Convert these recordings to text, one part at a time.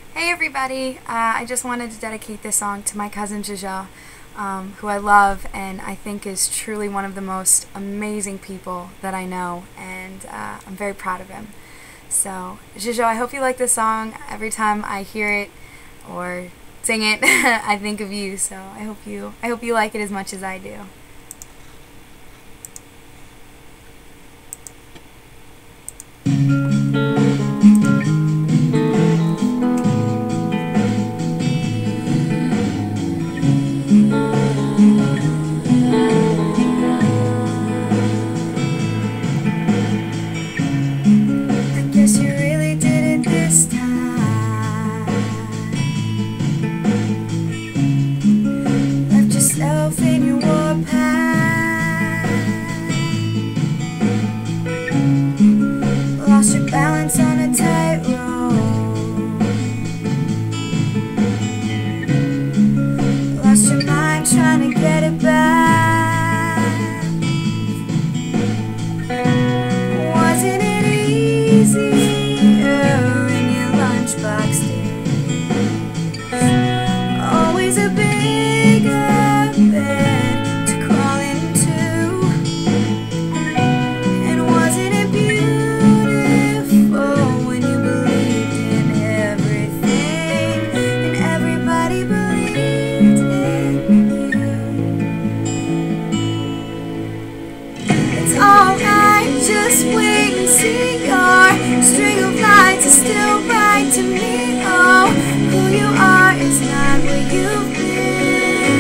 Hey everybody, I just wanted to dedicate this song to my cousin JoJo, who I love and I think is truly one of the most amazing people that I know, and I'm very proud of him. So JoJo, I hope you like this song. Every time I hear it or sing it, I think of you, so I hope you like it as much as I do. In your warpath, lost your balance on a tightrope, lost your mind trying to get it back. Wasn't it easier in your lunchbox days? Always a bigger bed to crawl into, and wasn't it beautiful when you believed in everything and everybody believed in you? It's alright, just wait and see. Your string of lights is still bright to me. Oh, who you are is not what you've been.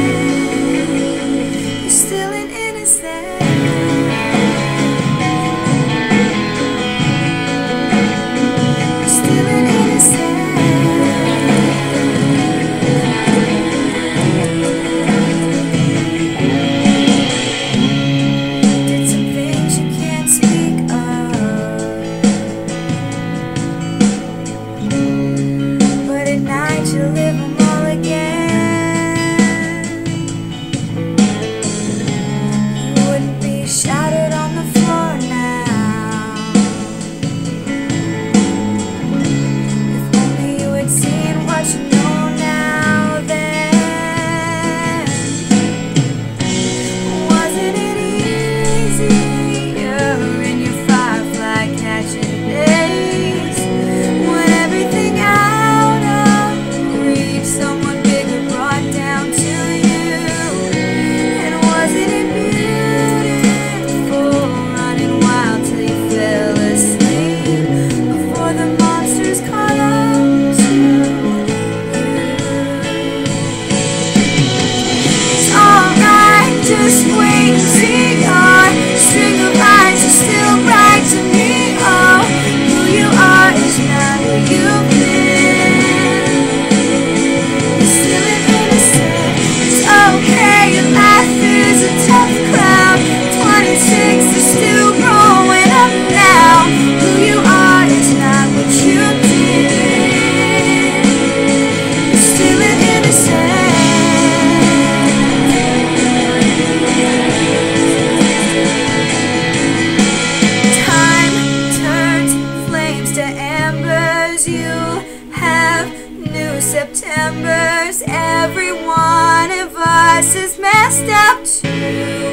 Septembers, every one of us is messed up too.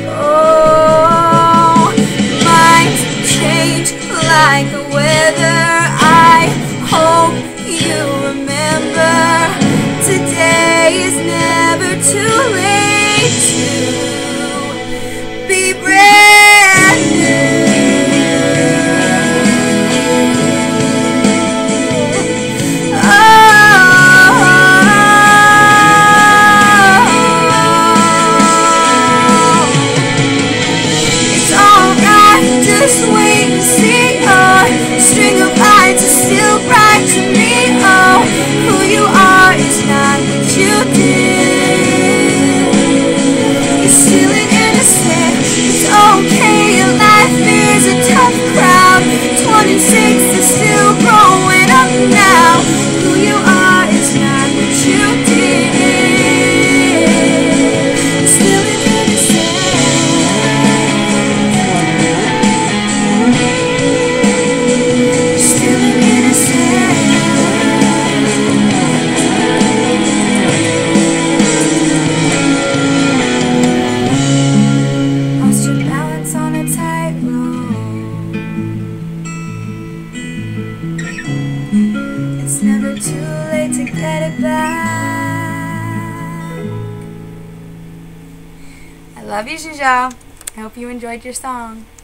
Oh, minds change like the weather. I hope you remember, today is never too late to be brand new. Not what you did. love you, JoJo. I hope you enjoyed your song.